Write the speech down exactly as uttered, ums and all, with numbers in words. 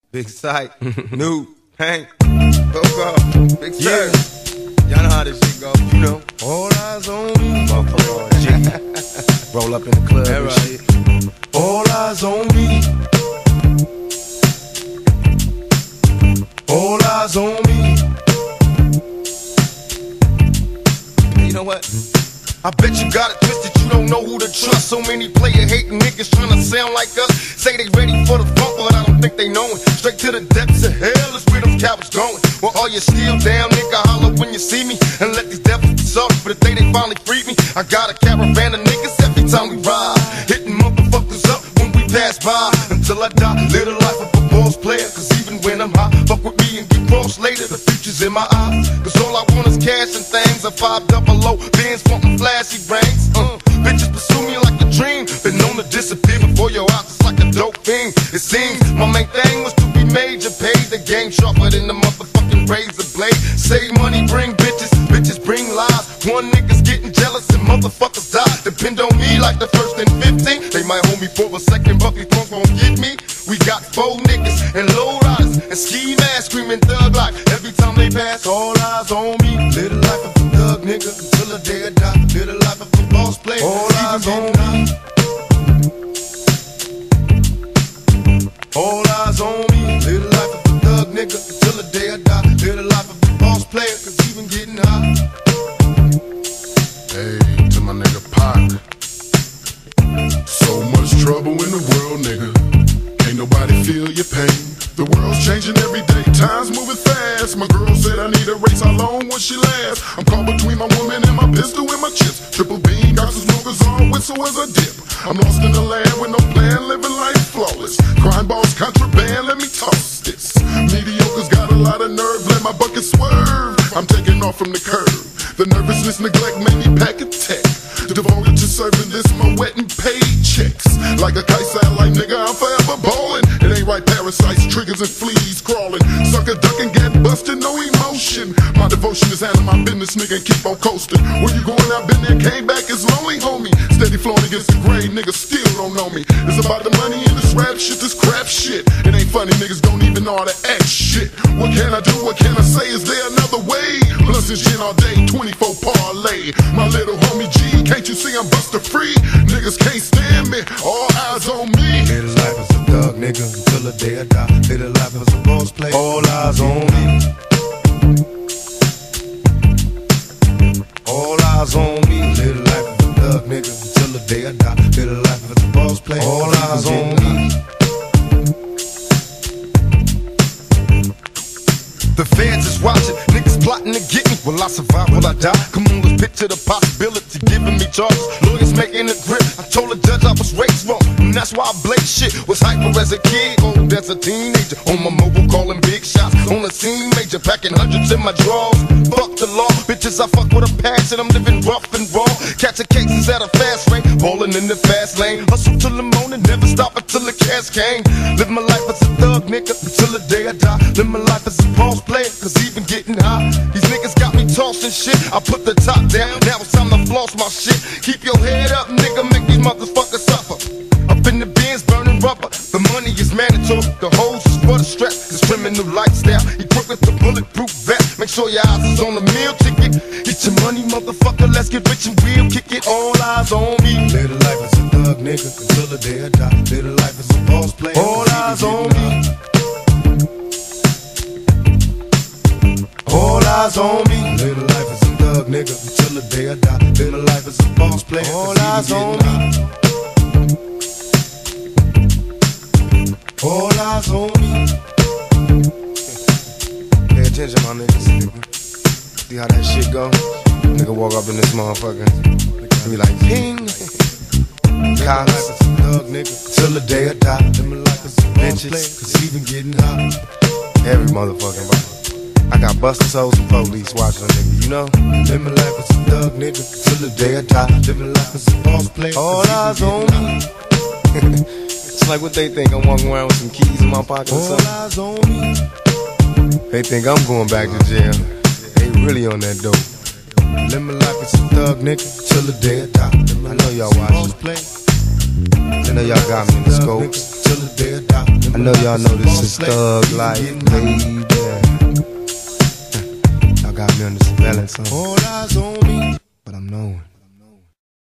Big Sight, New, Hank, Coco, Big Sight. Yeah. Y'all know how this shit go, you know. All eyes on me, motherfucker. G. Roll up in the club and right. shit. All eyes on me. All eyes on me. You know what? I bet you got it twisted, you don't know who to trust. So many player hating niggas trying to sound like us. Say they ready for the funk, but I don't think they know it. Straight to the depths of hell is where them cowards going. Well, all you still down, nigga, holler when you see me. And let these devils be sorry for the day they finally freed me. I got a caravan of niggas every time we ride, hitting motherfuckers up when we pass by. Until I die, live the life of a boss player. Cause even when I'm high, fuck with me and get crossed later. The future's in my eyes. Cause all I want is cash and things. A five double O, Benz wanting flashy brains. Uh, bitches pursue me like a dream. Been known to disappear before your eyes, it's like a dope thing. It seems my main thing was to be major. Paid the game sharper than the motherfucking razor blade. Save money, bring bitches, bitches bring lies. One nigga's getting jealous and motherfuckers die. Depend on me like the first and fifteen. They might hold me for a second, but these punks won't get me. We got four niggas and low riders and ski masks screaming thug life. Every time they pass, all eyes on me. Live the life of a thug nigga until the day I die. Live the life of a boss player. All eyes on me. All eyes on me. Live the life of a thug nigga until the day I die. Live the life of a boss player, cause even getting high. Hey, to my nigga Pac. So much trouble in the world, nigga. Ain't nobody feel your pain. The world's changing every day, time's moving fast. My girl said I need a race, how long will she last? I'm caught between my woman and my pistol and my chips. Triple beam, got some smokers on, whistle as I dip. I'm lost in the land with no plan, living life flawless. Crime boss, contraband, let me toss this. Mediocre's got a lot of nerve, let my bucket swerve. I'm taking off from the curb. The nervousness, neglect made me pack a tech. Devoted to serving this, my wet and paid checks. Like a kite satellite, nigga, I'm forever ballin'. It ain't right, parasites, triggers and fleas crawling. Sucker ducking, get busted, no emotion. My devotion is handling my business, nigga, and keep on coasting. Where you going? I've been there, came back, it's lonely, homie. Steady flowing against the grain, niggas still don't know me. It's about the money and this rap shit, this crap shit. It ain't funny, niggas don't even know how to act shit. What can I do, what can I say, is there another way? Plus it's gin all day, twenty-four parlay. My little homie G, can't you see I'm buster free? Niggas can't stand me, all eyes on me. Live the life as a thug nigga until the day I die. Live the life as a boss player, all eyes on me. All eyes on me. Live the life as a thug nigga until the day I die. Live the life as a boss player, all eyes on me. The feds is watching, niggas plotting to get me. Will I survive, will I die? Come on, let's picture the possibility, giving me charges. Lawyers making a grip, I told the judge I was raised wrong, and that's why I blame shit. Was hyper as a kid, old as a teenager. On my mobile calling big shots, on the scene major. Packing hundreds in my drawers, fuck the law. Bitches I fuck with a passion, I'm living rough and raw. Catching cases at a fast rate, ballin' in the fast lane. Hustle till the morning, never stop until the cash came. Live my life as a thug nigga until the day I die. Live my life as a boss player, cause even getting high. These niggas got me tossing shit. I put the top down, now it's time to floss my shit. Keep your head up, nigga, make these motherfuckers suffer. Up in the bins, burning rubber. The money is mandatory, the hoes is for the strap. This criminal lifestyle, equipped with the bulletproof vest. Make sure your eyes is on the meal ticket. Get your money, motherfucker, let's get rich and we'll kick it. All eyes on me. Live the life as a thug nigga until the day I die. Live the life as a boss player, all eyes on me. All eyes on me. Live the life as a thug nigga until the day I die. Live the life as a boss player, all eyes on me. All eyes on me. Pay attention, my niggas. See how that shit go? Nigga walk up in this motherfucker and be like, ping. Cops, thug nigga till the day I die. Live my life as a bitches, cause even getting hot. Every motherfucking body. I got busted souls and police watching a nigga, you know? Live my life as a thug nigga till the day I die. Live my life as a boss player, all eyes on me. It's like what they think, I'm walking around with some keys in my pocket or something. All eyes on me. They think I'm going back to jail. They really on that dope. Live my life as a thug nigga till the day I die. I know y'all watching. I know y'all got me in the scope till the day I die. I know y'all know this is Thug Life, baby. Y'all got me on the spelling song. All eyes on